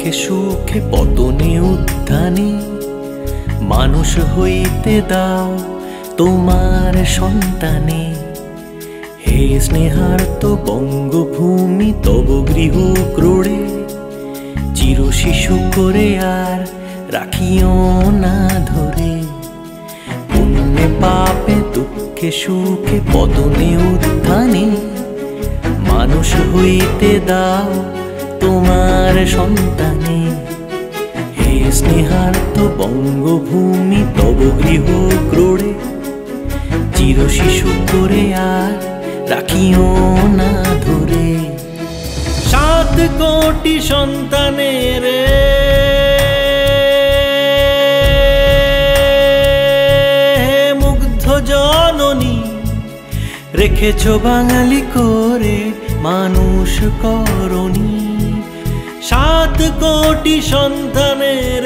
দুঃখে সুখে পতনে উত্থানে মানুষ হইতে দাও তোমার সন্তানে। হে স্নেহার্ত বঙ্গভূমি তব গৃহ ক্রোড়ে চির শিশু করে আর রাখিও না ধরে। পুণ্যে পাপে দুঃখে সুখে পতনে উত্থানে মানুষ হইতে দাও তোমার সন্তানে। হে স্নেহার্ত বঙ্গভূমি তব গৃহ ক্রোড়ে চির শিশু করে আর রাখিও না ধরে। 7 কোটি সন্তানের মুগ্ধ জননী রেখেছ বাঙালি করে মানুষ করণী। 7 কোটি সন্তানের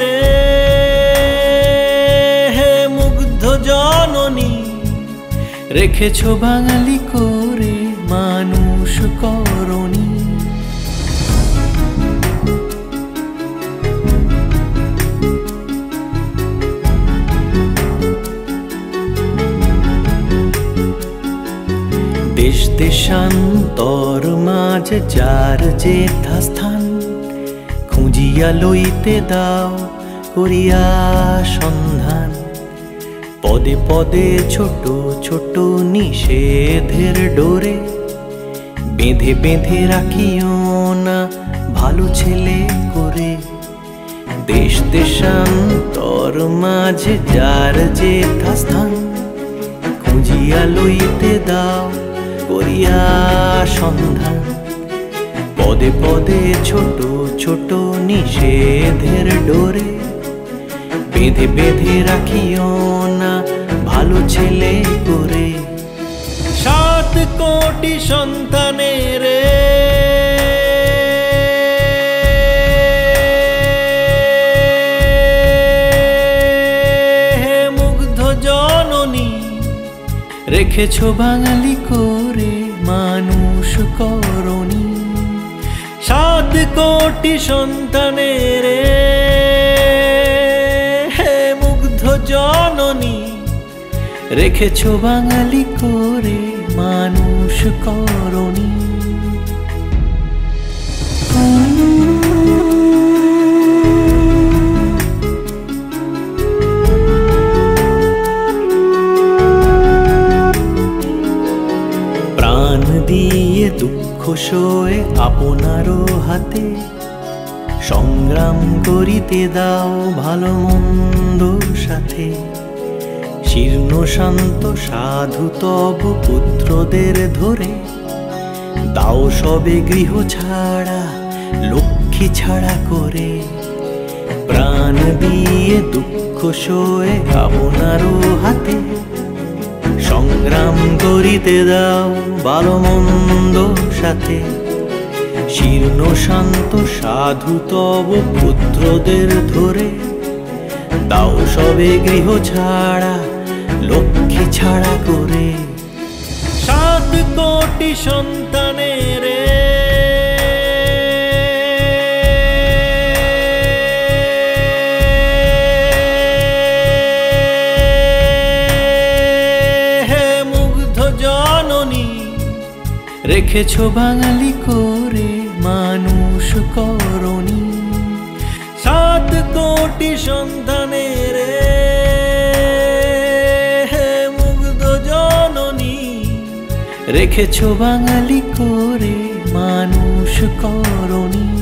মুগ্ধ জননী রেখেছ বাঙালি করে মানুষ করণী। দেশ দেশান্তর মাঝে যার যেথা স্থান খুঁজিয়া লইতে দাও করিয়া সন্ধান। পদে পদে ছোট ছোট নিষেধের ডোরে বেঁধে বেঁধে রাখিও না ভালো ছেলে করে। দেশ দেশান্তর মাঝে যার যেথা স্থান খুঁজিয়া লইতে দাও করিয়া সন্ধান। পদে পদে ছোট ছোট নিষেধের ডোরে বেঁধে বেঁধে রাখিও না ভালো ছেলে করে। 7 কোটি সন্তানের মুগ্ধ জননী রেখেছ বাঙালি করে মানুষ করণী। 7 কোটি সন্তানের মুগ্ধ জননী রেখেছ বাঙালি করে মানুষ করণী। প্রাণ দিয়ে দুঃখ সয়ে আপনারও হাতে সংগ্রাম করিতে দাও ভালো মন্দর সাথে। শীর্ণ শান্ত সাধু তব পুত্রদের ধরে দাও সবে গৃহ ছাড়া লক্ষ্মী ছাড়া করে। প্রাণ দিয়ে দুঃখ সয়ে আপনারও হাতে সংগ্রাম করিতে দাও ভালো মন্দ সাথে। শীর্ণ শান্ত সাধু তব পুত্রদের ধরে দাও সবে গৃহ ছাড়া লক্ষ্মী ছাড়া করে। 7 কোটি সন্তানের মুগ্ধ জননী রেখেছ বাঙালি করে মানুষ করণী। 7 কোটি সন্তানের মুগ্ধ জননী রেখেছ বাঙালি করে মানুষ করণী।